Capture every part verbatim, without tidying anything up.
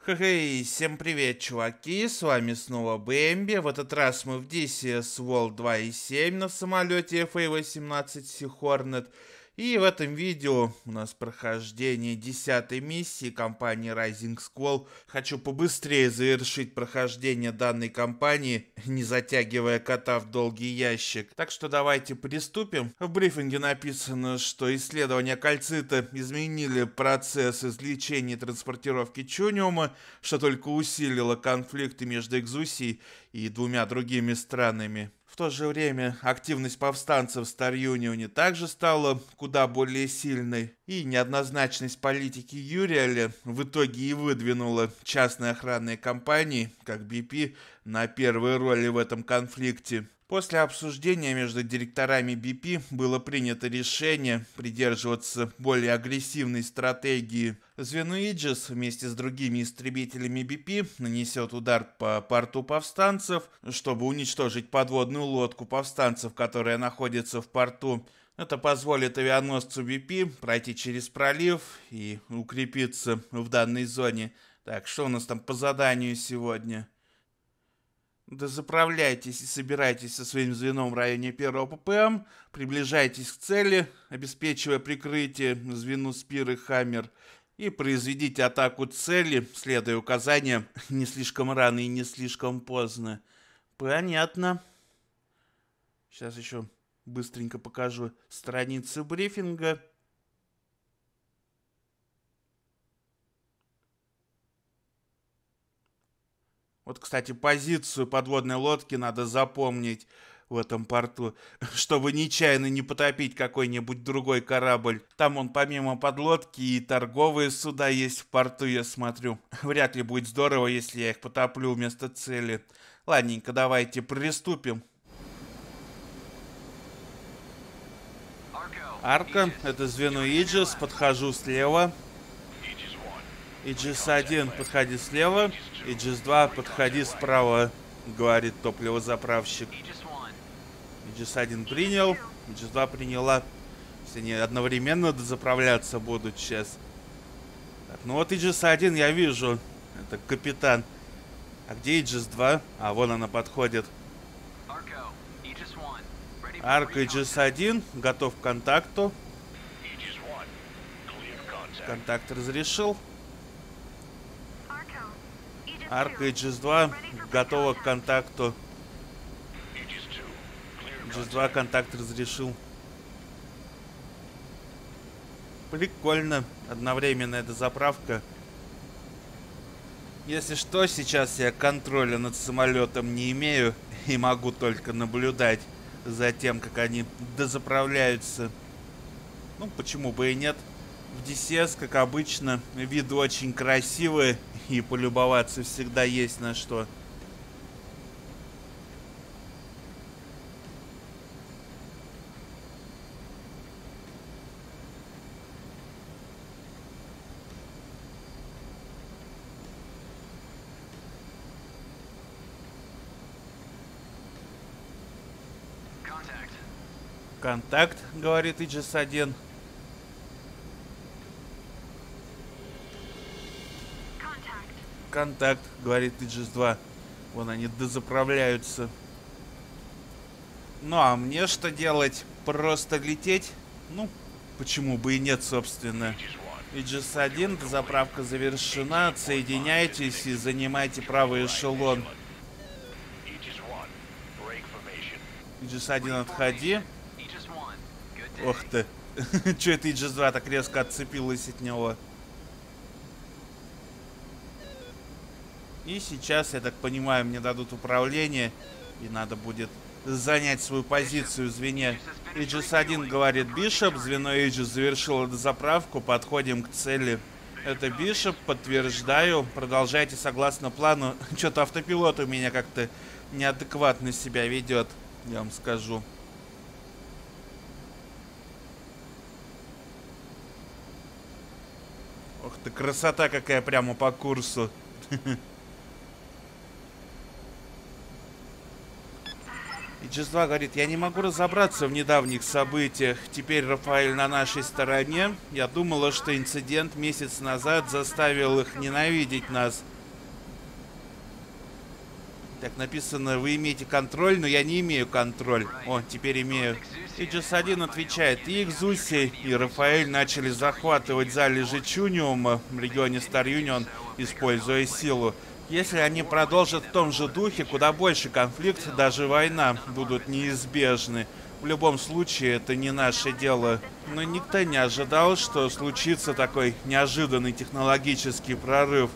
Хей, всем привет, чуваки, с вами снова Бэмби. В этот раз мы в ди си эс World два и семь на самолете эф эй восемнадцать Sea Hornet. И в этом видео у нас прохождение десятой миссии компании Rising Squall. Хочу побыстрее завершить прохождение данной кампании, не затягивая кота в долгий ящик. Так что давайте приступим. В брифинге написано, что исследования кальцита изменили процесс извлечения и транспортировки чуниума, что только усилило конфликты между Экзусией и двумя другими странами. В то же время активность повстанцев в Стар Юнионе также стала куда более сильной, и неоднозначность политики Юриэля в итоге и выдвинула частные охранные компании, как би пи, на первые роли в этом конфликте. После обсуждения между директорами би пи было принято решение придерживаться более агрессивной стратегии. Звено Иджис вместе с другими истребителями би пи нанесет удар по порту повстанцев, чтобы уничтожить подводную лодку повстанцев, которая находится в порту. Это позволит авианосцу би пи пройти через пролив и укрепиться в данной зоне. Так, что у нас там по заданию сегодня? Дозаправляйтесь и собирайтесь со своим звеном в районе первого пэ пэ эм, приближайтесь к цели, обеспечивая прикрытие звену Спир и Хаммер, и произведите атаку цели, следуя указаниям не слишком рано и не слишком поздно. Понятно. Сейчас еще быстренько покажу страницы брифинга. Вот, кстати, позицию подводной лодки надо запомнить в этом порту, чтобы нечаянно не потопить какой-нибудь другой корабль. Там он помимо подлодки и торговые суда есть в порту, я смотрю. Вряд ли будет здорово, если я их потоплю вместо цели. Ладненько, давайте приступим. Арка, это звено Иджис, подхожу слева. Иджис один, подходи слева. Иджис два, подходи справа, говорит топливозаправщик. Иджис один принял, Иджис два приняла. Все они одновременно дозаправляться будут сейчас. Так, ну вот Иджис один я вижу. Это капитан. А где Иджис два? А, вон она подходит. Арка Иджис один, готов к контакту. Контакт разрешил. Арка Иджис два готова к контакту. Иджис два контакт разрешил. Прикольно. Одновременная дозаправка. Если что, сейчас я контроля над самолетом не имею и могу только наблюдать за тем, как они дозаправляются. Ну, почему бы и нет. В ди си эс, как обычно, виды очень красивые, и полюбоваться всегда есть на что. Контакт, говорит Иджис один. Контакт, говорит Иджис два. Вон они дозаправляются. Ну а мне что делать? Просто лететь? Ну, почему бы и нет, собственно. Иджис один, дозаправка завершена. Отсоединяйтесь и занимайте правый эшелон. Иджис один, отходи. Ох ты. Че это Иджис два так резко отцепилась от него? И сейчас, я так понимаю, мне дадут управление, и надо будет занять свою позицию в звене. Иджис один говорит Бишоп, звено Иджис завершило дозаправку, подходим к цели. Это Бишоп, подтверждаю, продолжайте согласно плану. Что-то автопилот у меня как-то неадекватно себя ведет, я вам скажу. Ох ты, красота какая прямо по курсу. Иджис два говорит, я не могу разобраться в недавних событиях. Теперь Рафаэль на нашей стороне. Я думала, что инцидент месяц назад заставил их ненавидеть нас. Так, написано, вы имеете контроль, но я не имею контроль. О, теперь имею. Иджис один отвечает, и Экзуси, и Рафаэль начали захватывать залежи чуниума в регионе Стар Юнион, используя силу. Если они продолжат в том же духе, куда больше конфликт, даже война, будут неизбежны. В любом случае, это не наше дело. Но никто не ожидал, что случится такой неожиданный технологический прорыв.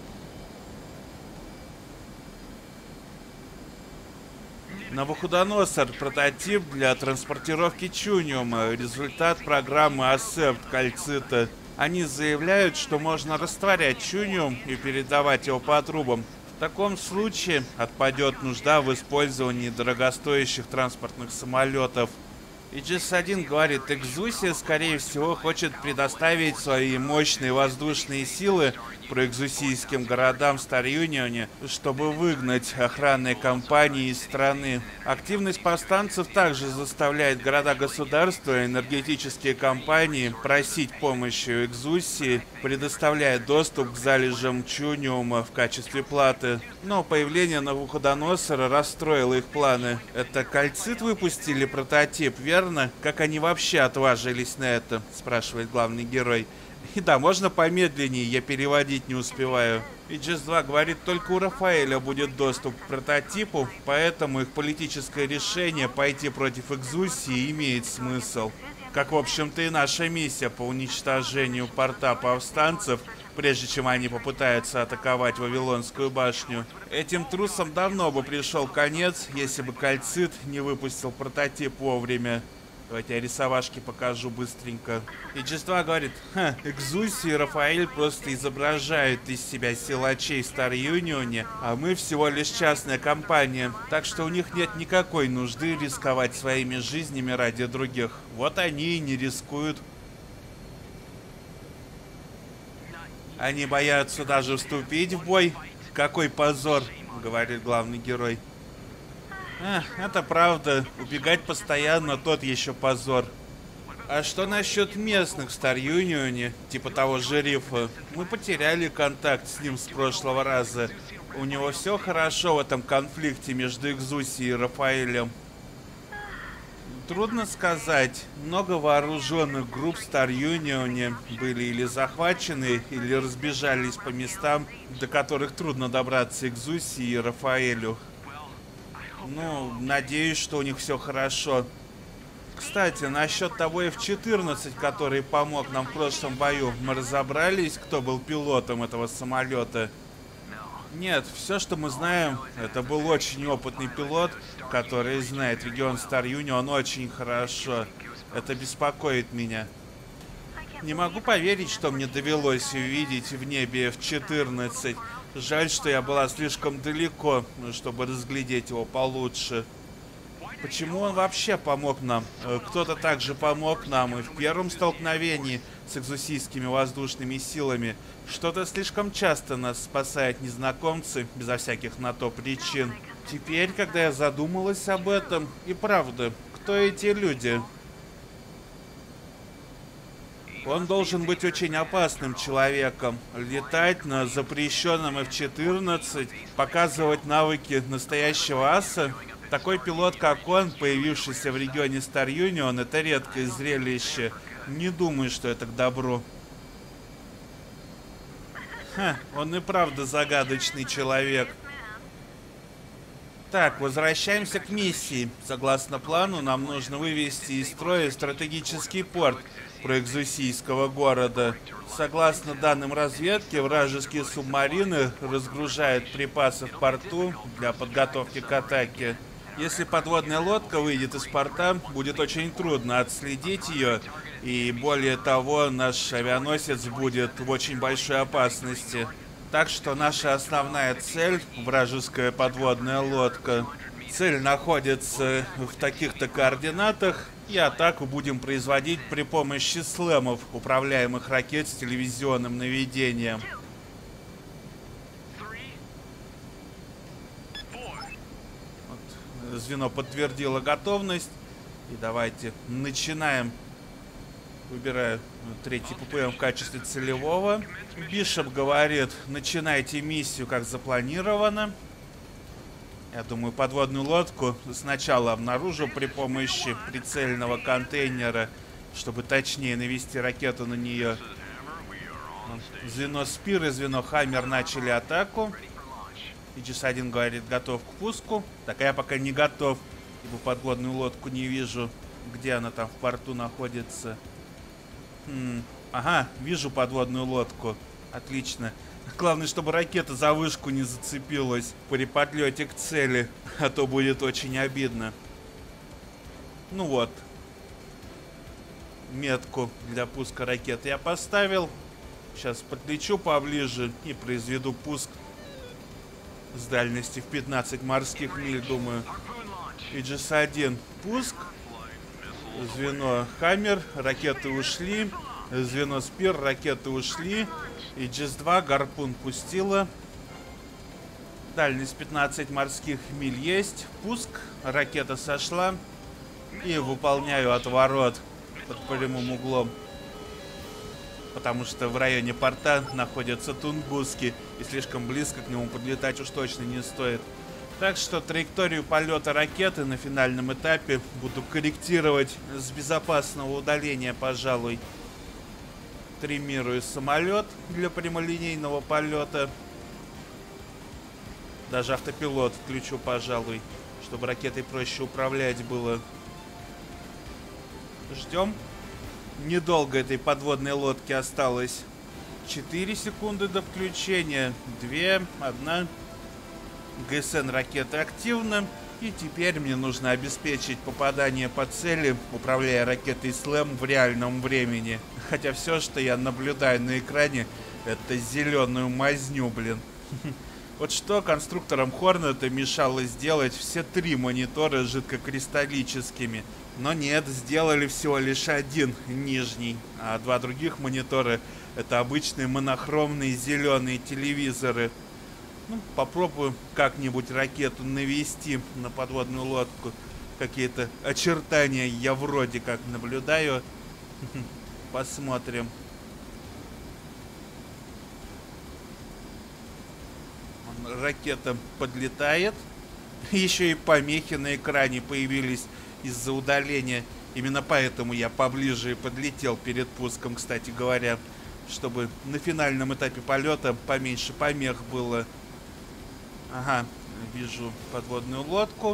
Навуходоносор — прототип для транспортировки чуниума, результат программы Асепт Кальцита. Они заявляют, что можно растворять чуниум и передавать его по трубам. В таком случае отпадет нужда в использовании дорогостоящих транспортных самолетов. Иджис один говорит, Экзуси, скорее всего, хочет предоставить свои мощные воздушные силы проэкзусийским городам в Стар Юнионе, чтобы выгнать охранные компании из страны. Активность повстанцев также заставляет города-государства и энергетические компании просить помощи у Экзусии, предоставляя доступ к залежам чуниума в качестве платы. Но появление Навуходоносора расстроило их планы. Это Кальцит выпустили прототип, верно? Как они вообще отважились на это? Спрашивает главный герой. И да, можно помедленнее, я переводить не успеваю. Иджис два говорит, только у Рафаэля будет доступ к прототипу, поэтому их политическое решение пойти против Экзусии имеет смысл. Как, в общем-то, и наша миссия по уничтожению порта повстанцев, прежде чем они попытаются атаковать Вавилонскую башню. Этим трусам давно бы пришел конец, если бы Кальцит не выпустил прототип вовремя. Давайте я рисовашки покажу быстренько. Иджис два говорит, ха, Экзуси и Рафаэль просто изображают из себя силачей в Стар Юнионе, а мы всего лишь частная компания, так что у них нет никакой нужды рисковать своими жизнями ради других. Вот они и не рискуют. Они боятся даже вступить в бой. Какой позор, говорит главный герой. А, это правда. Убегать постоянно тот еще позор. А что насчет местных в Стар Юнионе, типа того же Рифа? Мы потеряли контакт с ним с прошлого раза. У него все хорошо в этом конфликте между Экзуси и Рафаэлем. Трудно сказать. Много вооруженных групп в Стар Юнионе были или захвачены, или разбежались по местам, до которых трудно добраться Экзуси и Рафаэлю. Ну, надеюсь, что у них все хорошо. Кстати, насчет того эф четырнадцать, который помог нам в прошлом бою, мы разобрались, кто был пилотом этого самолета? Нет, все, что мы знаем, это был очень опытный пилот, который знает регион Стар Юнион очень хорошо. Это беспокоит меня. Не могу поверить, что мне довелось увидеть в небе эф четырнадцать. Жаль, что я была слишком далеко, чтобы разглядеть его получше. Почему он вообще помог нам? Кто-то также помог нам и в первом столкновении с экзусийскими воздушными силами. Что-то слишком часто нас спасают незнакомцы, безо всяких на то причин. Теперь, когда я задумалась об этом, и правда, кто эти люди? Он должен быть очень опасным человеком. Летать на запрещенном эф четырнадцать, показывать навыки настоящего аса. Такой пилот, как он, появившийся в регионе Стар Юнион, это редкое зрелище. Не думаю, что это к добру. Ха, он и правда загадочный человек. Так, возвращаемся к миссии. Согласно плану, нам нужно вывести из строя стратегический порт проэкзусийского города. Согласно данным разведки, вражеские субмарины разгружают припасы в порту для подготовки к атаке. Если подводная лодка выйдет из порта, будет очень трудно отследить ее, и более того, наш авианосец будет в очень большой опасности. Так что наша основная цель — вражеская подводная лодка. Цель находится в таких-то координатах, и атаку будем производить при помощи слэмов, управляемых ракет с телевизионным наведением. Вот, звено подтвердило готовность. И давайте начинаем. Выбираю третий ППМ в качестве целевого. Бишоп говорит, начинайте миссию как запланировано. Я думаю, подводную лодку сначала обнаружу при помощи прицельного контейнера, чтобы точнее навести ракету на нее. Звено Спир и звено Хаммер начали атаку. Иджис один говорит, готов к пуску. Так, а я пока не готов, ибо подводную лодку не вижу. Где она там в порту находится? Хм. Ага, вижу подводную лодку. Отлично. Главное, чтобы ракета за вышку не зацепилась при подлете к цели, а то будет очень обидно. Ну вот. Метку для пуска ракеты я поставил. Сейчас подлечу поближе и произведу пуск с дальности в пятнадцать морских миль, думаю. Иджис один. Пуск. Звено Хаммер. Ракеты ушли. Звено Спир. Ракеты ушли. Иджис два. Гарпун пустила. Дальность пятнадцать морских миль есть. Пуск. Ракета сошла. И выполняю отворот под прямым углом. Потому что в районе порта находятся Тунгуски, и слишком близко к нему подлетать уж точно не стоит. Так что траекторию полета ракеты на финальном этапе буду корректировать с безопасного удаления, пожалуй. Триммирую самолет для прямолинейного полета. Даже автопилот включу, пожалуй, чтобы ракетой проще управлять было. Ждем. Недолго этой подводной лодки осталось. четыре секунды до включения. две, одна. ГСН ракеты активна. И теперь мне нужно обеспечить попадание по цели, управляя ракетой Слэм в реальном времени. Хотя все, что я наблюдаю на экране, это зеленую мазню, блин. Вот что конструкторам Хорнета мешало сделать все три монитора жидкокристаллическими. Но нет, сделали всего лишь один нижний, а два других монитора это обычные монохромные зеленые телевизоры. Ну, попробую как-нибудь ракету навести на подводную лодку. Какие-то очертания я вроде как наблюдаю. Посмотрим. Ракета подлетает. Еще и помехи на экране появились из-за удаления. Именно поэтому я поближе подлетел перед пуском, кстати говоря, чтобы на финальном этапе полета поменьше помех было. Ага, вижу подводную лодку.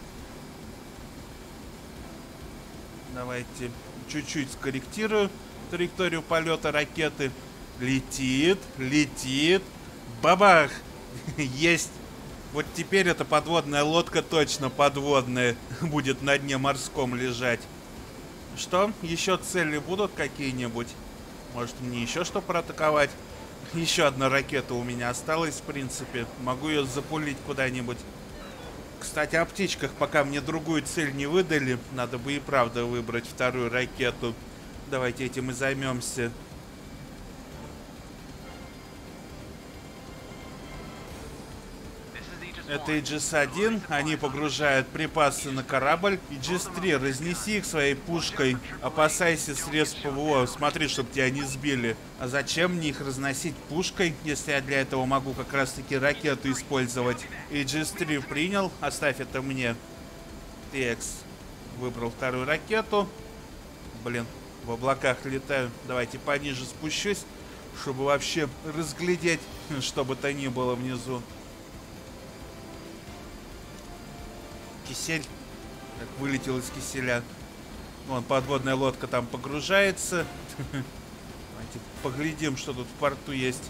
Давайте чуть-чуть скорректирую траекторию полета ракеты. Летит, летит. Бабах! Есть! Вот теперь эта подводная лодка точно подводная будет на дне морском лежать. Что? Еще цели будут какие-нибудь? Может, мне еще что проатаковать? Еще одна ракета у меня осталась, в принципе. Могу ее запулить куда-нибудь. Кстати, о птичках, пока мне другую цель не выдали, надо бы и правда выбрать вторую ракету. Давайте этим и займемся. Это Иджис один, они погружают припасы на корабль. Иджис три, разнеси их своей пушкой, опасайся средств ПВО, смотри, чтобы тебя не сбили. А зачем мне их разносить пушкой, если я для этого могу как раз таки ракету использовать? Иджис три принял, оставь это мне. Текс, выбрал вторую ракету. Блин, в облаках летаю, давайте пониже спущусь, чтобы вообще разглядеть, что бы то ни было внизу. Кисель. Как вылетел из киселя. Вон, подводная лодка там погружается. Давайте поглядим, что тут в порту есть.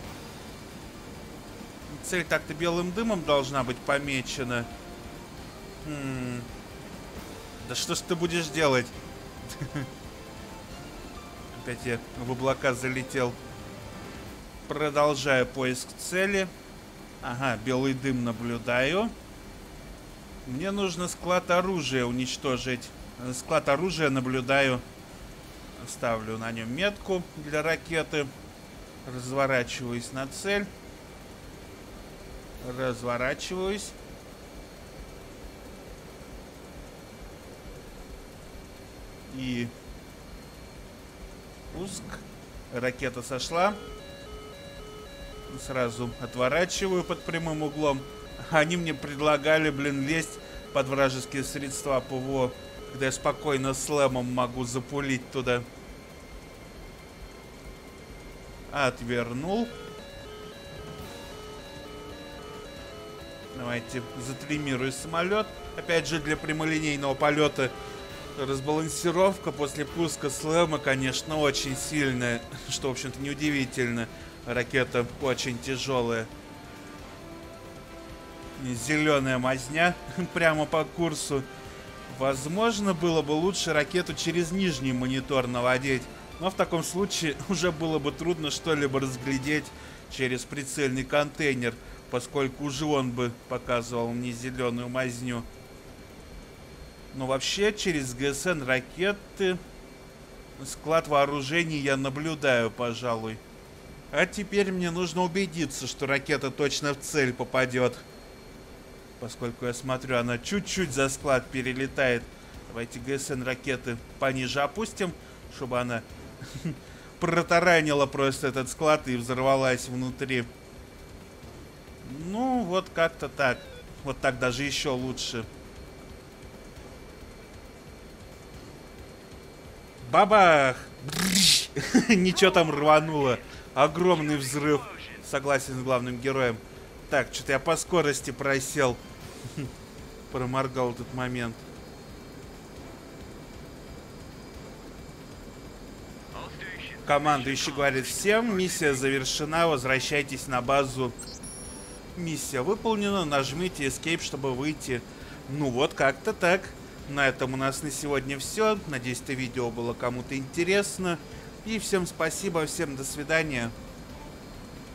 Цель так-то белым дымом должна быть помечена. М-м. Да что ж ты будешь делать? Опять я в облака залетел. Продолжаю поиск цели. Ага, белый дым наблюдаю. Мне нужно склад оружия уничтожить. Склад оружия наблюдаю. Ставлю на нем метку для ракеты. Разворачиваюсь на цель. Разворачиваюсь. И пуск. Ракета сошла. Сразу отворачиваю под прямым углом. Они мне предлагали, блин, лезть под вражеские средства ПВО, когда я спокойно слэмом могу запулить туда. Отвернул. Давайте затримирую самолет. Опять же, для прямолинейного полета разбалансировка после пуска слэма, конечно, очень сильная. Что, в общем-то, неудивительно. Ракета очень тяжелая. Зеленая мазня прямо по курсу. Возможно, было бы лучше ракету через нижний монитор наводить. Но в таком случае уже было бы трудно что-либо разглядеть через прицельный контейнер, поскольку уже он бы показывал мне зеленую мазню. Но вообще через ГСН ракеты склад вооружений я наблюдаю, пожалуй. А теперь мне нужно убедиться, что ракета точно в цель попадет. Поскольку я смотрю, она чуть-чуть за склад перелетает. Давайте ГСН ракеты пониже опустим, чтобы она протаранила просто этот склад и взорвалась внутри. Ну, вот как-то так. Вот так даже еще лучше. Бабах! Ничего там рвануло. Огромный взрыв. Согласен с главным героем. Так, что-то я по скорости просел. Проморгал этот момент. Командующий говорит всем: миссия завершена, возвращайтесь на базу. Миссия выполнена, нажмите Escape, чтобы выйти. Ну вот, как-то так. На этом у нас на сегодня все. Надеюсь, это видео было кому-то интересно. И всем спасибо, всем до свидания.